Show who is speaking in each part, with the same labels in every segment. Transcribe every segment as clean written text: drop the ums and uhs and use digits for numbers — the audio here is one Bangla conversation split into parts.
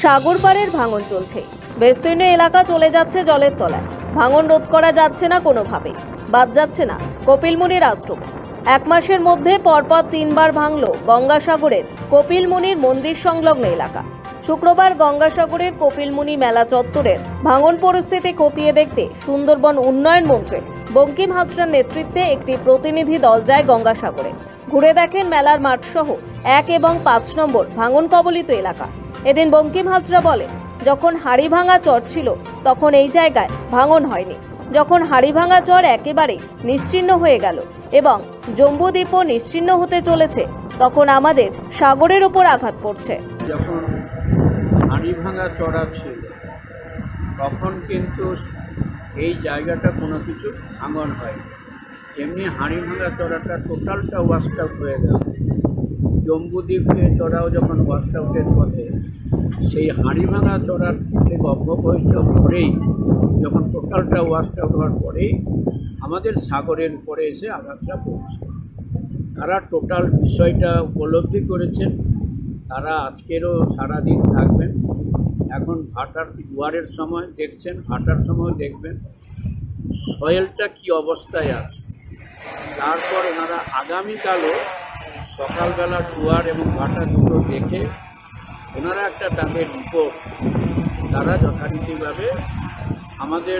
Speaker 1: সাগরপাড়ের ভাঙন চলছে। বিস্তীর্ণ এলাকা চলে যাচ্ছে জলের তলায়। ভাঙন রোধ করা যাচ্ছে না কোনোভাবে। বাদ যাচ্ছে না কপিলমুনির আশ্রম। এক মাসের মধ্যে পরপর 3 বার ভাঙল গঙ্গাসাগরের কপিলমুনির মন্দির সংলগ্ন এলাকা। শুক্রবার গঙ্গাসাগরের কপিলমুনি মেলা চত্বরের ভাঙন পরিস্থিতি খতিয়ে দেখতে সুন্দরবন উন্নয়ন মন্ত্রী বঙ্কিম হাজরার নেতৃত্বে একটি প্রতিনিধি দল যায় গঙ্গাসাগরে। ঘুরে দেখেন মেলার মাঠ সহ 1 এবং 5 নম্বর ভাঙন কবলিত এলাকা। এদিন বঙ্কিম হাজরা বলেন, যখন হাড়িভাঙা চর ছিল তখন এই জায়গায় ভাঙন হয়নি। যখন হাড়িভাঙা চর একেবারে নিশ্চিহ্ন হয়ে গেল এবং জম্বুদ্বীপও নিশ্চিহ্ন হতে চলেছে, তখন আমাদের সাগরের উপর আঘাত পড়ছে।
Speaker 2: যখন হাড়িভাঙা চড়া ছিল তখন কিন্তু এই জায়গাটা কোনো কিছু ভাঙন হয়। এমনি হাড়িভাঙা চড়াটা টোটালটা ওয়াশড আউট হয়ে গেল। জম্বুদ্বীপে চড়াও যখন ওয়াশড আউটের পথে, সেই হাড়িভাঙা চড়ার অব্যবহিত পরেই যখন টোটালটা ওয়াশড আউট হওয়ার পরেই আমাদের সাগরের উপরে এসে আঘাতটা পড়ছে। তারা টোটাল বিষয়টা উপলব্ধি করেছেন। তারা আজকেরও সারাদিন থাকবেন। এখন ভাটার জোয়ারের সময় দেখছেন, ভাটার সময় দেখবেন সয়েলটা কী অবস্থায় আছে। তারপর ওনারা আগামীকালও সকালবেলা জোয়ার এবং ভাটা দুটো দেখে ওনারা একটা তাদের রিপোর্ট তারা যথারীতিভাবে আমাদের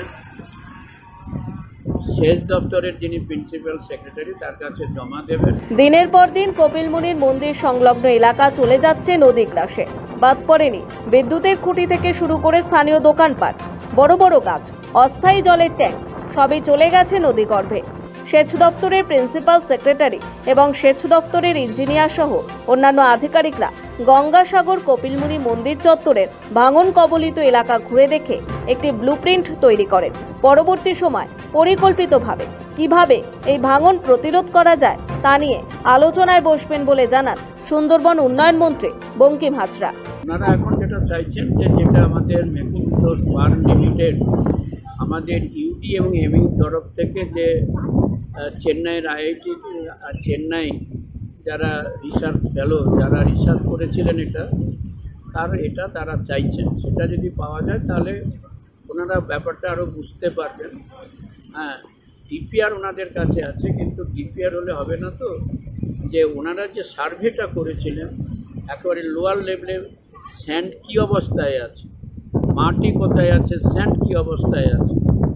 Speaker 2: সেচ দপ্তরের যিনি প্রিন্সিপাল সেক্রেটারি তার কাছে জমা দেবেন।
Speaker 1: দিনের পর দিন কপিলমুনির মন্দির সংলগ্ন এলাকা চলে যাচ্ছে নদী গ্রাসে। বাদ পড়েনি বিদ্যুতের খুঁটি থেকে শুরু করে স্থানীয় দোকানপাট, বড় বড় গাছ, অস্থায়ী জলের ট্যাঙ্ক সবই চলে গেছে নদী গর্ভে। সেচ দপ্তরের প্রিন্সিপাল সেক্রেটারি এবং সেচ দপ্তরের ইঞ্জিনিয়ার সহ অন্যান্য আধিকারিকরা গঙ্গাসাগর কপিলমুনি মন্দির চত্বরের ভাঙন কবলিত এলাকা ঘুরে দেখে একটি ব্লুপ্রিন্ট তৈরি করেন। পরবর্তী সময় পরিকল্পিতভাবে কিভাবে এই ভাঙন প্রতিরোধ করা যায় তা নিয়ে আলোচনায় বসবেন বলে জানান সুন্দরবন উন্নয়ন মন্ত্রী বঙ্কিম হাজরা।
Speaker 2: ওনারা এখন যেটা চাইছেন যেটা আমাদের মেকুন্দ্র ফার্ম লিমিটেড আমাদের ইউডি এবং এমইউ তরফ থেকে যে চেন্নাইয়ের আইআইটি চেন্নাই যারা রিসার্চ ফেলো যারা রিসার্চ করেছিলেন এটা তারা চাইছেন, সেটা যদি পাওয়া যায় তাহলে ওনারা ব্যাপারটা আরও বুঝতে পারবেন। হ্যাঁ, ডিপিআর ওনাদের কাছে আছে, কিন্তু ডিপিআর হলে হবে না। তো যে ওনারা যে সার্ভেটা করেছিলেন একেবারে লোয়ার লেভেলে স্যান্ড কী অবস্থায় আছে, মাটি কোথায় আছে, স্যান্ড কী অবস্থায় আছে,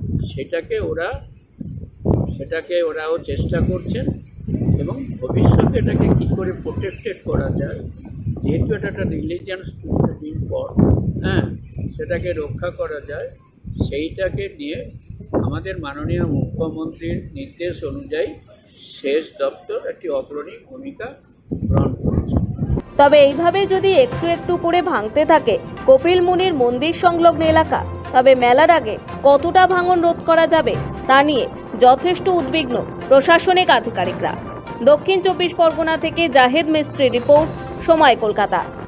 Speaker 2: সেটাকে ওরাও চেষ্টা করছেন এবং ভবিষ্যতে এটাকে কী করে প্রোটেক্টেড করা যায়, যেহেতু এটা একটা রিলিজিয়াস পর, হ্যাঁ, সেটাকে রক্ষা করা যায়, সেইটাকে নিয়ে আমাদের মাননীয় মুখ্যমন্ত্রীর নির্দেশ অনুযায়ী সেচ দপ্তর একটি অগ্রণী ভূমিকা গ্রহণ করেছে।
Speaker 1: তবে এইভাবে যদি একটু একটু করে ভাঙতে থাকে কপিলমুনির মন্দির সংলগ্ন এলাকা, তবে মেলার আগে কতটা ভাঙন রোধ করা যাবে তা নিয়ে যথেষ্ট উদ্বিগ্ন প্রশাসনিক আধিকারিকরা। দক্ষিণ 24 পরগনা থেকে জাহেদ মিস্ত্রি রিপোর্ট, সময় কলকাতা।